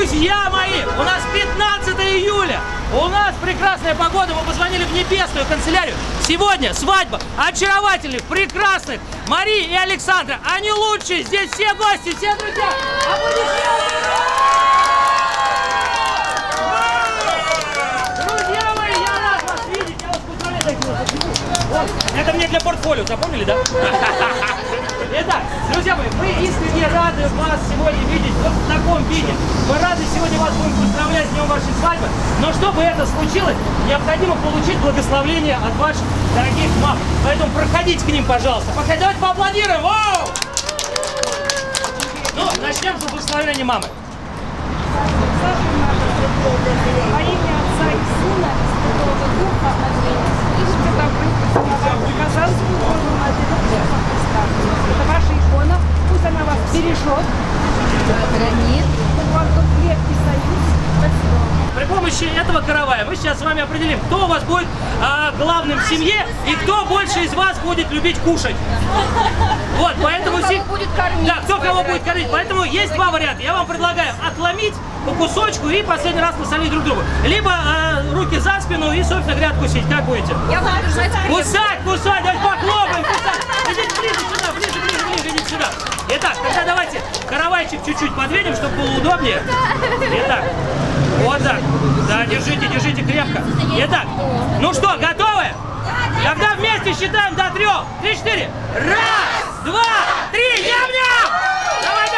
Друзья мои, у нас 15 июля. У нас прекрасная погода. Мы позвонили в небесную канцелярию. Сегодня свадьба очаровательных, прекрасных Марии и Александра. Они лучшие. Здесь все гости, все друзья. Друзья мои, я рад вас видеть. Я вас поздравляю таким вот. Это мне для портфолио. Запомнили, да? Итак, друзья мои, мы искренне рады вас сегодня видеть вот в таком виде. Мы рады сегодня вас будем поздравлять с днем вашей свадьбы. Но чтобы это случилось, необходимо получить благословение от ваших дорогих мам. Поэтому проходите к ним, пожалуйста. Давайте поаплодируем. Воу! Ну, начнем с благословения мамы. Во имя Отца и Сына и Святого Духа. Казанскую икону Матери Христа. Это ваша икона. Пусть она вас бережет. Хранит. У вас тут крепкий союз. Спасибо. При помощи этого каравая мы сейчас с вами определим, кто у вас будет главным в семье и кто больше из вас будет любить кушать. Вот, поэтому кто кого будет кормить. Да, кто кого будет кормить. Поэтому есть два варианта. Я вам предлагаю отломить по кусочку и последний раз посолить друг другу. Либо руки за спину и, собственно говоря, откусить. Как будете? Я буду держать крепко. Кусать, давайте похлопаем, кусать. Идите ближе сюда, ближе, идите сюда. Итак, тогда давайте каравайчик чуть-чуть подвинем, чтобы было удобнее. Итак, вот так. Да, держите крепко. Итак, ну что, готовы? Когда вместе считаем до 3. 3, 4. Раз, 2, 3. Ням-ням! Давай.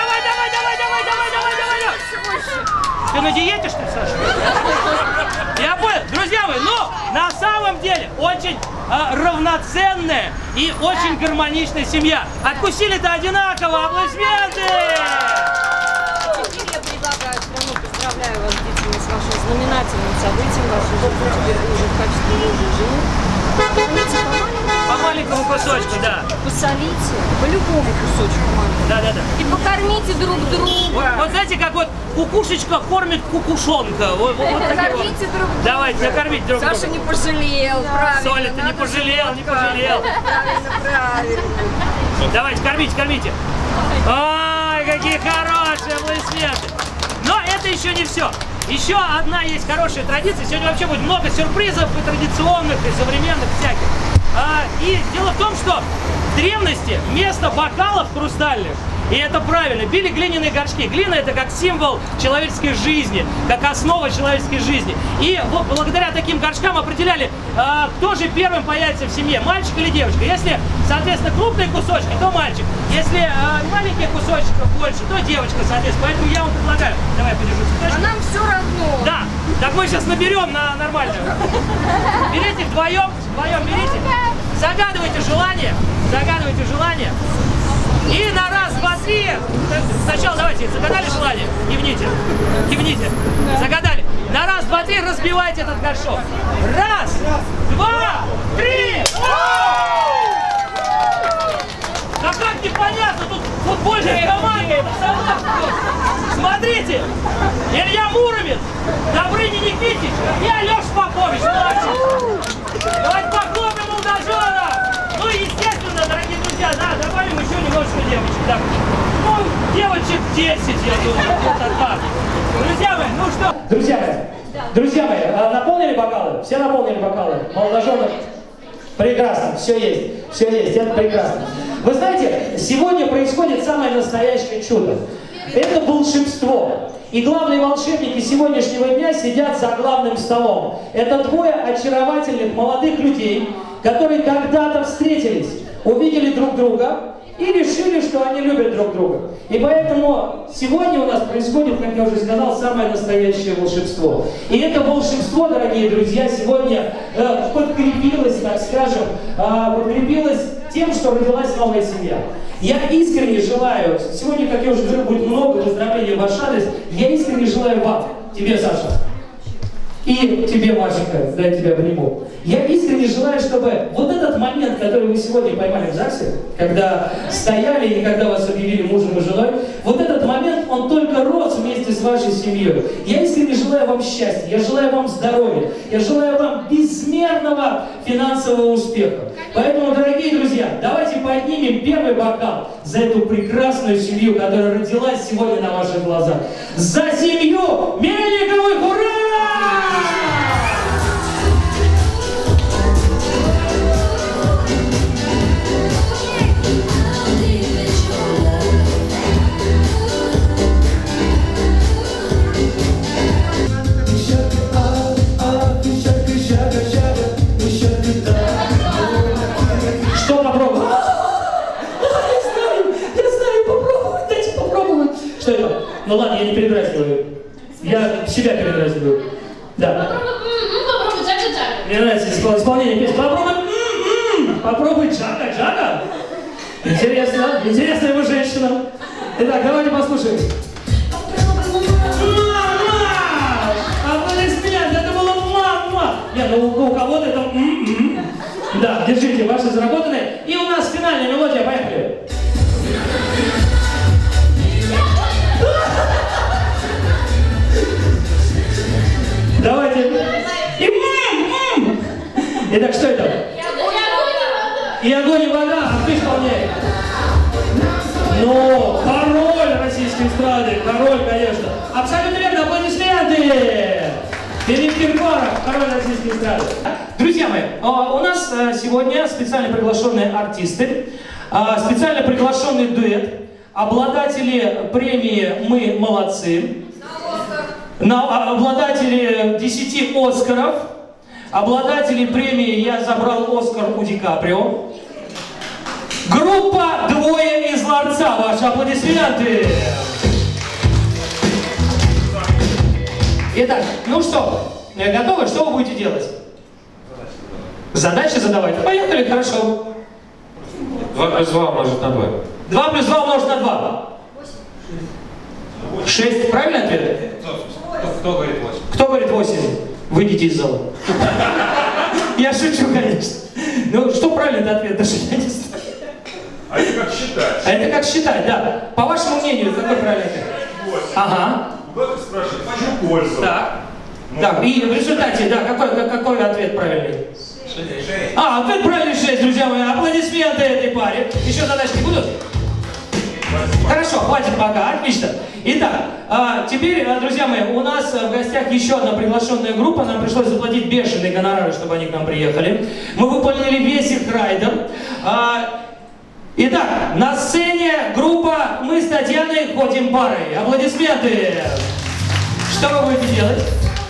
Ты на диете, что ли, Саша? Я понял. Друзья мои, ну, на самом деле, очень равноценная и очень гармоничная семья. Откусили-то одинаково. Аплодисменты! Теперь я предлагаю страну, поздравляю вас, детьми, с вашим знаменательным событием, вашей жизни, теперь уже в качестве мужа и жены. По маленькому кусочку, да. Посолите, по любому кусочку маленькому. Да. И покормите друг друга. Вот знаете, как вот кукушечка кормит кукушонка. Вот Накормите друг друга. Давайте, накормить друг друга. Саша не пожалел, правильно. Соля, ты не пожалел. Правильно. Давайте, кормите. Ой, какие хорошие аплодисменты. Но это еще не все. Еще одна есть хорошая традиция. Сегодня вообще будет много сюрпризов и традиционных, и современных всяких. И дело в том, что в древности вместо бокалов хрустальных, и это правильно, били глиняные горшки. Глина — это как символ человеческой жизни, как основа человеческой жизни. И вот благодаря таким горшкам определяли, кто же первым появится в семье, мальчик или девочка. Если, соответственно, крупные кусочки, то мальчик. Если маленькие кусочки больше, то девочка, соответственно. Поэтому я вам предлагаю, давай подержу цветочек. А нам все равно. Да, так мы сейчас наберем на нормальную. Берите вдвоем берите. Загадывайте желание. И на раз, два, три. Сначала давайте, загадали желание? Кивните. Загадали. На раз, два, три разбивайте этот горшок. Раз, два, три. Да как непонятно, тут футбольная команда. Смотрите, Илья Муромец, Добрыня Никитич и Алеша Попович. Давайте похлопаем молодоженам. Ну и естественно, дорогие друзья, да, добавим еще немножечко девочек. Да. Ну, девочек 10, я думаю, вот так. Друзья мои, ну что? Друзья мои, наполнили бокалы? Все наполнили бокалы? Молодожены? Прекрасно, все есть, это прекрасно. Вы знаете, сегодня происходит самое настоящее чудо. Это волшебство. И главные волшебники сегодняшнего дня сидят за главным столом. Это двое очаровательных молодых людей, которые когда-то встретились, увидели друг друга и решили, что они любят друг друга. И поэтому сегодня у нас происходит, как я уже сказал, самое настоящее волшебство. И это волшебство, дорогие друзья, сегодня подкрепилось, так скажем, тем, что родилась новая семья. Я искренне желаю, сегодня, как я уже говорю, будет много поздравлений в ваш адрес, я искренне желаю вам, тебе, Саша, и тебе, Машенька, дай тебя обниму. Я искренне желаю, чтобы вот этот момент, который вы сегодня поймали в ЗАГСе, когда стояли и когда вас объявили мужем и женой, вот этот момент, он только рос вместе с вашей семьей. Я искренне желаю вам счастья, я желаю вам здоровья, я желаю вам безмерного финансового успеха. Поэтому, дорогие друзья, давайте поднимем первый бокал за эту прекрасную семью, которая родилась сегодня на ваших глазах. За семью Мельниковых! Ура! Что попробовать? Я знаю, попробовать, дайте попробовать. Что это? Ну ладно, я не передразниваю. Я себя передразниваю. Да. Попробуй джага-джага. Мне нравится исполнение песни. Попробуй джага-джага. Интересно, интересная вы женщина. Итак, давайте послушаем. Аплодисменты, это было мама. Нет, ну у кого-то это Да, держите, ваши заработанные. И у нас финальная мелодия, поехали. Давайте. Итак, что это? И огонь, и вода. А кто исполняет? Ну, король российской эстрады. Король, конечно. Абсолютно верно, аплодисменты. Филипп Киркоров, король российской эстрады. Друзья мои, у нас сегодня специально приглашенные артисты, специально приглашенный дуэт, обладатели премии «Мы молодцы», обладатели 10 Оскаров, обладатели премии «Я забрал Оскар у Ди Каприо». Группа «Двое из ларца». Ваши аплодисменты. Итак, ну что, готовы? Что вы будете делать? Задачи задавать. Поехали, хорошо. 2 плюс 2 умножить на 2. 2 плюс 2 умножить на 2. 6. Правильный ответ? Кто говорит 8? Кто говорит 8? Выйдите из зала. Я шучу, конечно. Ну, что правильный ответ? Даже я не знаю. А это как считать? А это как считать, да. По вашему мнению, какой правильный ответ? 8. Ага. Куда ты спрашиваешь? Почему пользу? Так. Так, и в результате, да, какой ответ правильный? 6. Ответ правильный 6, друзья мои. Аплодисменты этой паре. Еще задачки будут? Хорошо, хватит пока, отлично. Итак, теперь, друзья мои, у нас в гостях еще одна приглашенная группа. Нам пришлось заплатить бешеные гонорары, чтобы они к нам приехали. Мы выполнили весь их райдер. Итак, на сцене группа «Мы с Татьяной ходим парой». Аплодисменты! Что вы будете делать?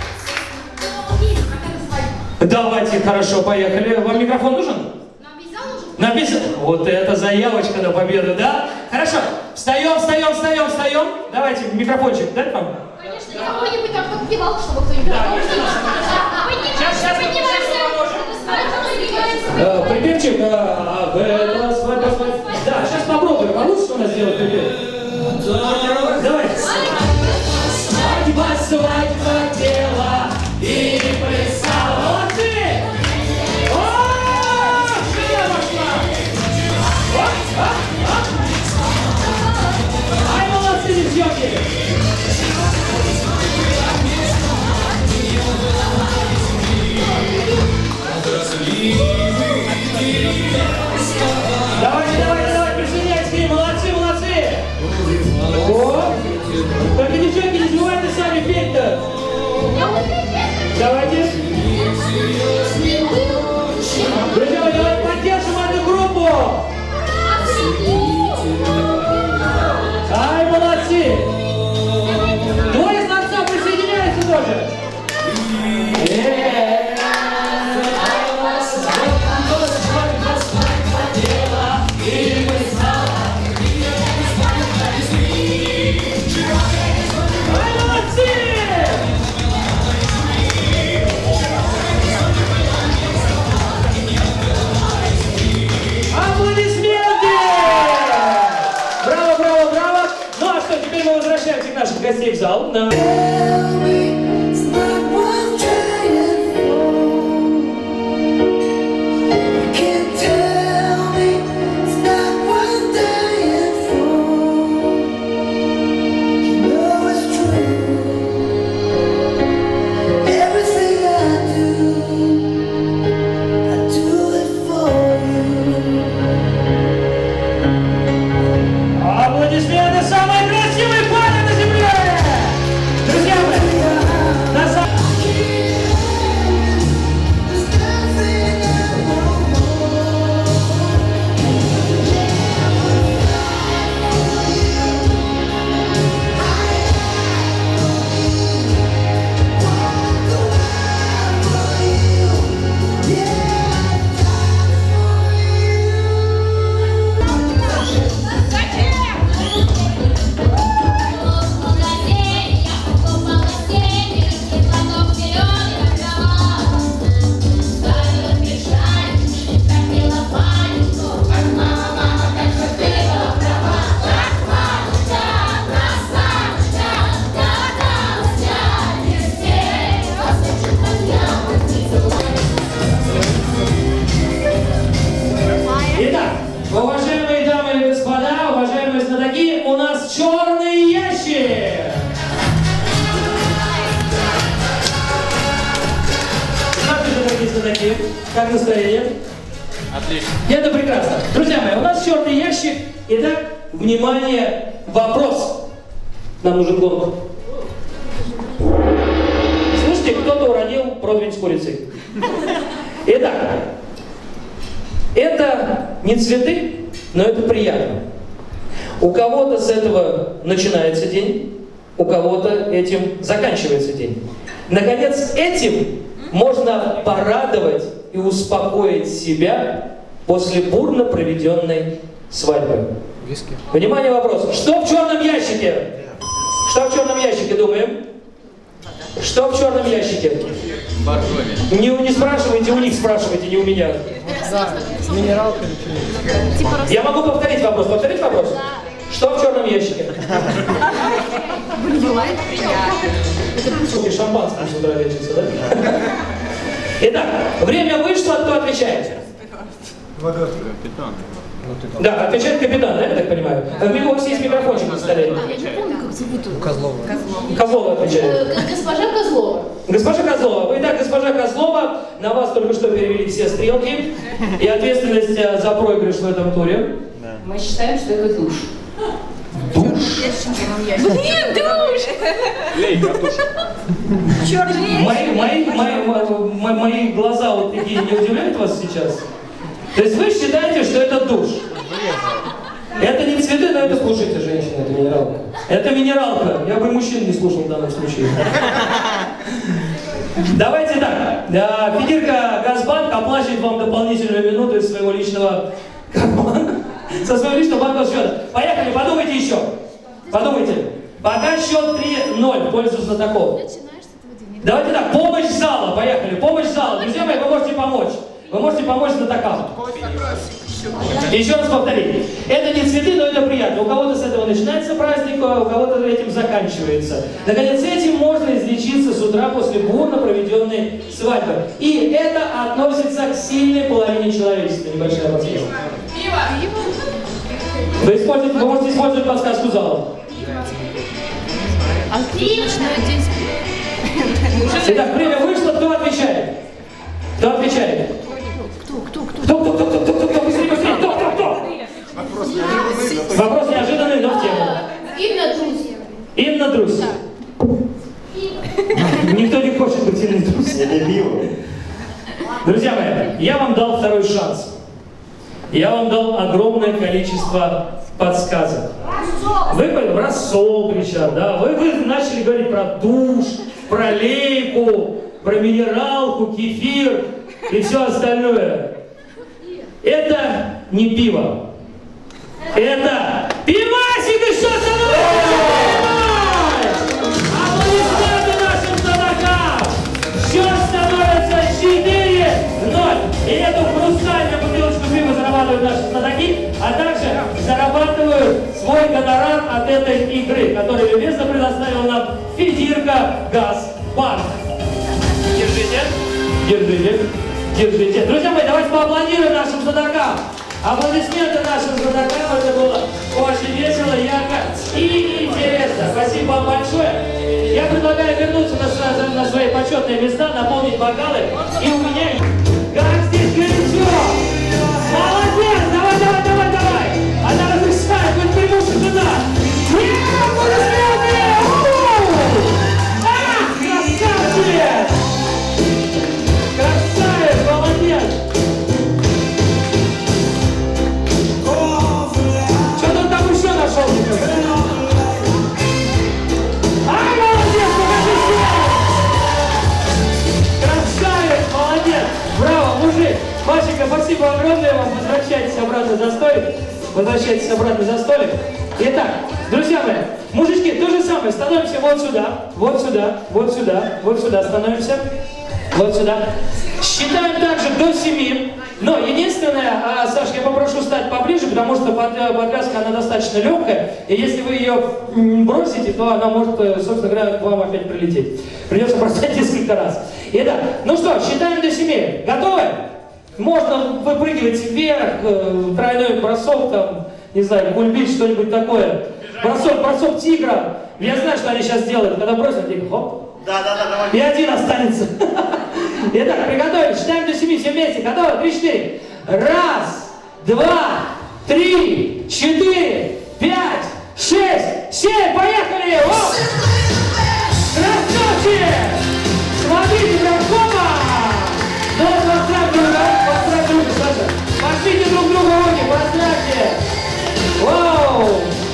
Давайте, хорошо, поехали. Вам микрофон нужен? Написано. Вот это заявочка на победу, да? Хорошо. Встаем. Давайте микрофончик дать вам. Конечно, я кого-нибудь так подпевал, чтобы кто-нибудь... Сейчас припевчик. Да, сейчас попробуем. Получится у нас сделать припев? Давайте. Свадьба пела и плясала. Вот ты! Ай, молодцы, девчонки! Давайте, присоединяйтесь к ним, молодцы! О! Только, девчонки, не забывайте сами петь-то! Давайте! Друзья мои, давайте поддержим эту группу! Ай, молодцы! Двое из ларцов присоединяются тоже! Возвращаемся к нашим гостей в зал. Everything I do I do it for you. Молодцы. Как настроение? Отлично. Это прекрасно. Друзья мои, у нас черный ящик. Итак, внимание, вопрос. Нам нужен гонг. Слушайте, кто-то уронил противень с курицей. Итак, это не цветы, но это приятно. У кого-то с этого начинается день, у кого-то этим заканчивается день. Наконец, этим можно порадовать и успокоить себя после бурно проведенной свадьбы. Виски. Внимание, вопрос. Что в черном ящике? Что в черном ящике, думаем? Что в черном ящике? Боржоми. Не спрашивайте у них, спрашивайте, не у меня. Да, минералка или что-нибудь. Я могу повторить вопрос. Повторить вопрос? Что в черном ящике? Бывает приятно. И шампанское с утра лечится, да? Итак, время вышло, кто отвечает? Капитан. Да, отвечает капитан, да, я так понимаю? У вас есть микрофончик на столе. Я не помню, как зовут его. Козлова. Козлова отвечает. Госпожа Козлова. Госпожа Козлова. Итак, госпожа Козлова, на вас только что перевели все стрелки. И ответственность за проигрыш в этом туре. Мы считаем, что это душ. Блин, душ! Лей, картошку. Мои глаза вот такие не удивляют вас сейчас? То есть вы считаете, что это душ? Это не цветы, но это, слушайте, женщина, это минералка. Это минералка. Я бы мужчин не слушал в данном случае. Давайте так. Федерка Газбанк оплачивает вам дополнительную минуту из своего личного кармана. Со своего личного банковского счета. Поехали, подумайте еще. Подумайте. Пока счет 3-0 в пользу знатоков. Давайте так, помощь зала, поехали. Помощь зала. Друзья мои, вы можете помочь. Вы можете помочь знатокам. Еще раз повторить. Это не цветы, но это приятно. У кого-то с этого начинается праздник, у кого-то этим заканчивается. Наконец, этим можно излечиться с утра после бурно проведенной свадьбы. И это относится к сильной половине человечества. Небольшая подсказка. Вы можете использовать подсказку зала. Отлично, день. Итак, время вышло, кто отвечает? Кто отвечает? Кто? Быстрее, быстрее! Кто? Вопрос неожиданный, но в тему. Инна Друзь. Инна Друзь. Никто не хочет быть Инной Друзь. Друзья мои, я вам дал второй шанс. Я вам дал огромное количество подсказок. Вы в рассол кричат, да? Вы начали говорить про душ, про лейку, про минералку, кефир и все остальное. Это не пиво. Это пивасик и что аплодисменты нашим знатокам! Счет становится 4-0. И эту хрустальную бутылочку пива зарабатывают наши знатоки, а также зарабатывают свой гонорар от этой игры, которую любезно предоставил нам Федерка Газбанк. Держите, держите, держите. Друзья мои, давайте поаплодируем нашим знатокам. Аплодисменты нашим знатокам. Это было очень весело, ярко и интересно. Спасибо вам большое. Я предлагаю вернуться на свои почетные места, наполнить бокалы. И у меня... Как здесь горячо! Молодец! Давай! Она разрешает, хоть примуша жена! Аплодисменты! Ах, красавчик! Красавец, молодец! Что ты там еще нашел? Ай, молодец, покажи себя! Красавец, молодец! Браво, мужик! Машенька, спасибо огромное вам. Возвращайтесь обратно за столик. Возвращайтесь обратно за столик. Итак, друзья мои, мужички, то же самое. Становимся вот сюда, вот сюда, вот сюда, вот сюда становимся. Вот сюда. Считаем также до 7. Но единственное, Саша, я попрошу стать поближе, потому что подвязка, она достаточно легкая. И если вы ее бросите, то она может, собственно говоря, к вам опять прилететь. Придется бросать несколько раз. Итак, ну что, считаем до 7. Готовы? Можно выпрыгивать вверх, тройной бросок, там, не знаю, кульбит, что-нибудь такое. Бросок тигра. Я знаю, что они сейчас делают. Когда бросят, тихо, хоп. Да, давай. И один останется. Итак, приготовились. Считаем до 7, все вместе. Готовы? 3, 4. Раз, 2, 3, 4, 5, 6, 7. Поехали! Оп! Красавчик! Смотрите, как кома! Ну, поздравьте, руки, Саша. Пошлите друг другу руки, поздравьте! Вау!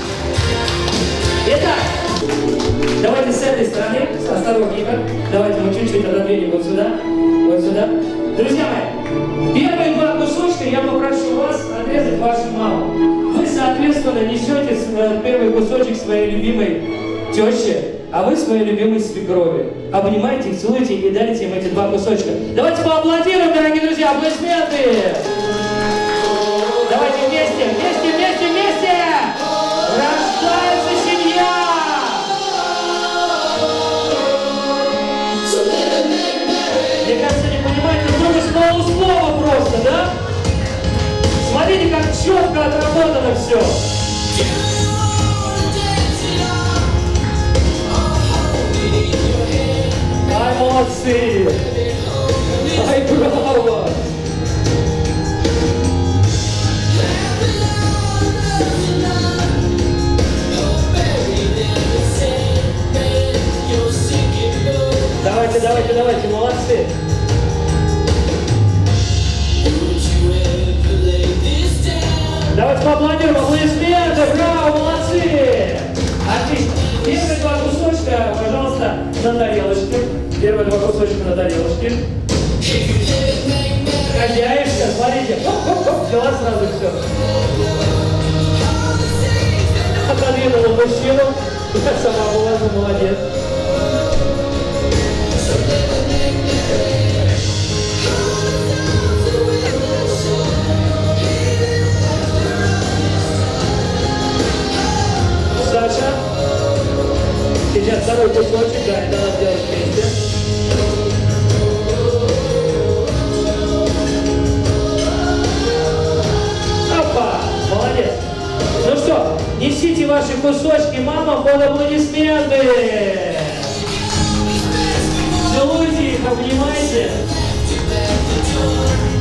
Итак, давайте с этой стороны, осторожненько. Давайте мы чуть-чуть отодвинем вот сюда, вот сюда. Друзья мои, первые два кусочка я попрошу вас отрезать вашу маму. Вы, соответственно, несете первый кусочек своей любимой теще, а вы своей любимой свекрови. Обнимайте их, целуйте и дарите им эти два кусочка. Давайте поаплодируем, дорогие друзья, аплодисменты! Давайте вместе, вместе, вместе, вместе! Рождается семья! Мне кажется, не понимаете, много слова просто, да? Смотрите, как четко отработано все. Ай, молодцы! Ай, браво! Давайте, давайте, давайте, молодцы! Давайте поаплодируем, аплодисменты, браво, молодцы! Отлично! Первые два кусочка, пожалуйста, на тарелочке. Первые два кусочка на тарелочке. Хозяюшка, смотрите, хоп-хоп-хоп, взяла сразу все. Отодвинула мужчину, я сама положу, молодец. Саша, сейчас второй кусочек, да, это надо делать вместе. Опа, молодец. Ну что, несите ваши кусочки мамам под аплодисменты. Целуйте их, обнимайте.